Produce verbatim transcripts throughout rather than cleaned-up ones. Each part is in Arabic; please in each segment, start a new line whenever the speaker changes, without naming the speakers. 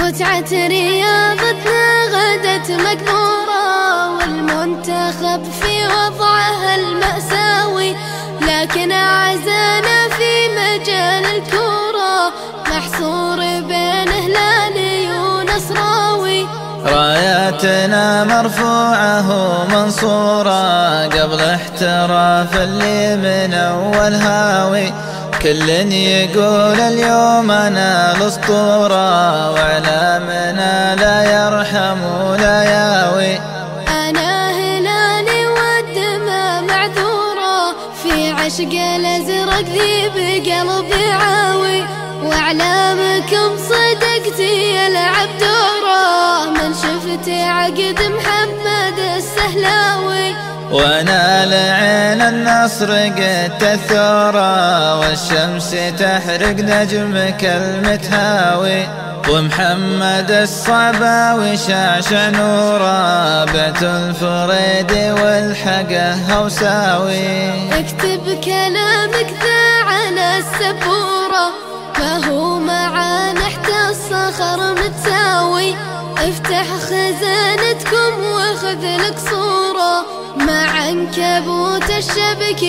متعة رياضتنا غدت مقبورة، والمنتخب في وضعه المأساوي، لكن عزانا في مجال الكورة محصور بين هلالي ونصراوي.
راياتنا مرفوعة ومنصورة قبل احتراف اللي من أول هاوي، كل يقول اليوم أنا الأسطورة، وإعلامنا لا يرحم ولا ياوي.
أنا هلالي والدمى معذورة، في عشق الأزرق ذي بقلبي عاوي، وإعلامكم صدقتي يلعب دوره، من شفت عقد محمد السهلاوي.
وانا لعين النصر قد الثورة، والشمس تحرق نجمك المتهاوي، ومحمد الصعباوي شعشع نوره، بعت الفريد والحقه هوساوي.
اكتب كلامك ذا على السبورة، ما هو معانا احتى الصخر متساوي، افتح خزانتكم واخذ لك صورة، مع عنكبوت الشبك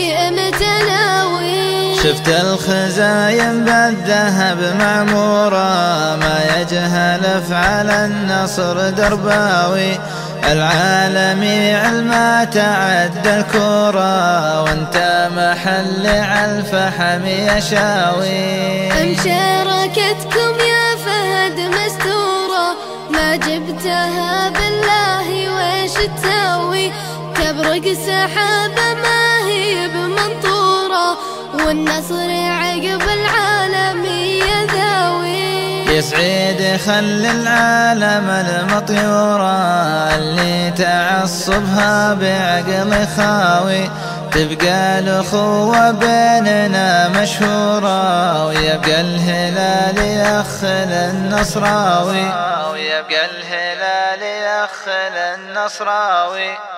متلاوي.
شفت الخزاين بالذهب معمورة، ما يجهل افعال النصر درباوي، العالمي علما تعد الكورة، وانت محل على الفحم يشاوي.
مشاركتكم يا فهد مستورة، ما جبتها بالله ويش تسوي، تبرق سحابة ما هي بمنطورة، والنصر عقب العالمية ذاوي.
يسعد خل العالم المطيورة، اللي تعصبها بعقل خاوي، تبقى الأخوة بيننا مشهورة، ويبقى الهلال يخل النصراوي، ويبقى الهلال يخل النصراوي.